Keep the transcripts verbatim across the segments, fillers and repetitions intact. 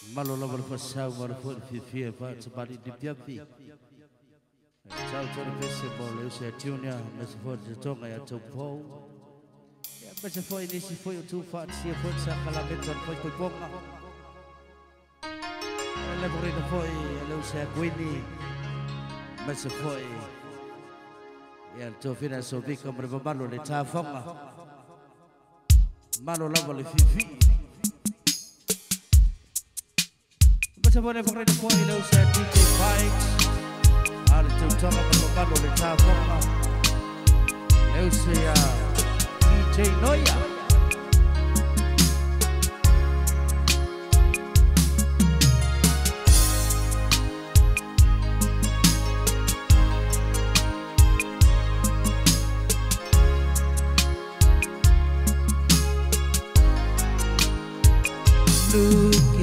Malo la mal pasau mal for fi fi fa separi di piapi. Ciao ciao pese bole usia tunia mas for de tonga ya topo. Ya mas foi nisi foi o tu fa si foi sa kala beton foi foi ponga. Le borino foi le usia quindi mas foi ya to fina so vi come malo le ta fonga. Malo la vole fi fi. Macam mana kau ada poin lalu saya D J Pikes, ada tu cakap berlokan oleh cabang, lalu saya D J Noya. Look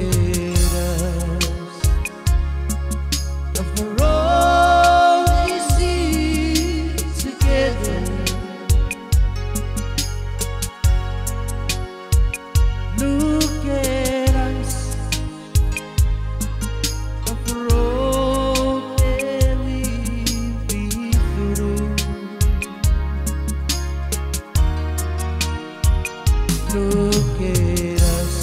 Look at us,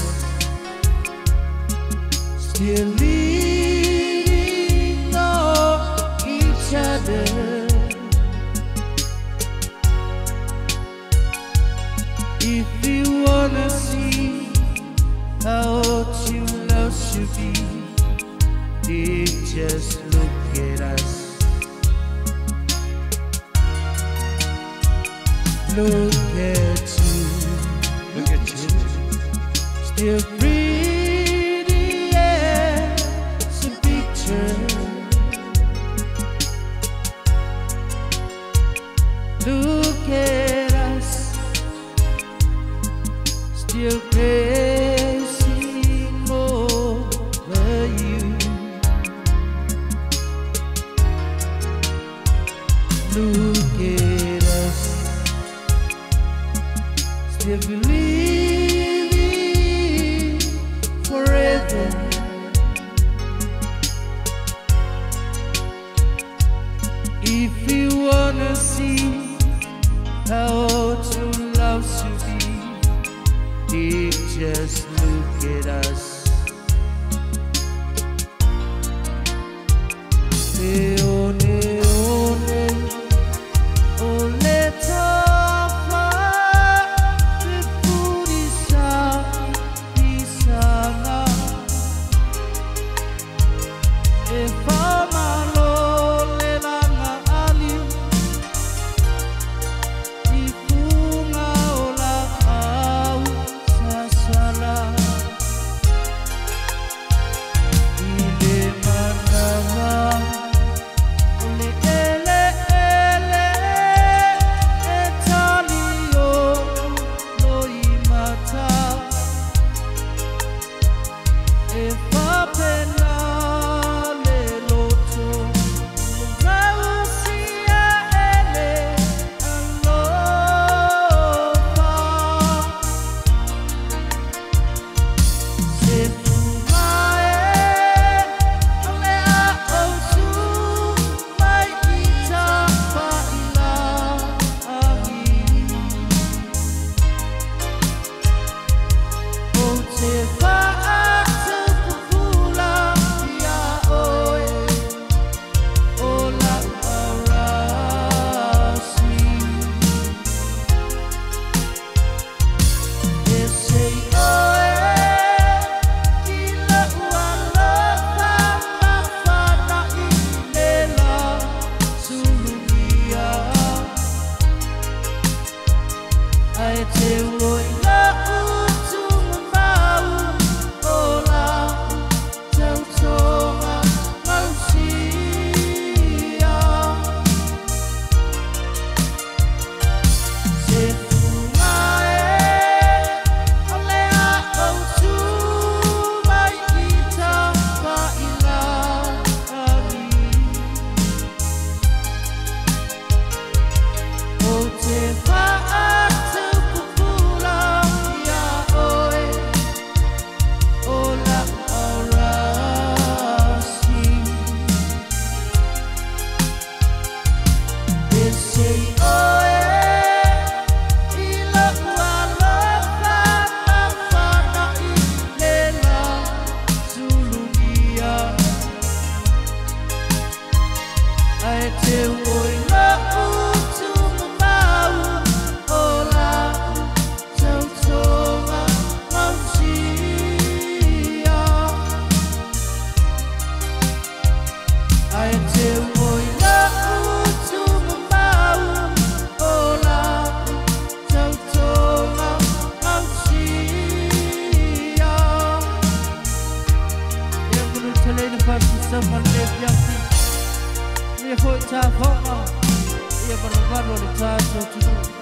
still leaning on each other. If you wanna see how true love should be, then just look at us. Look at you. Look at you, still pretty as a picture. Look at us, still crazy over you. Look at us, still believing forever. If you wanna see how true love should be, then just look at us. Leone, one, ole tofa. ai te oi la utu mau ola tau tonga mausia ai te oi la utu mau ola tau tonga mausia e munu tele na fasi sama le piati e foi ta fonga e para valo le tato tu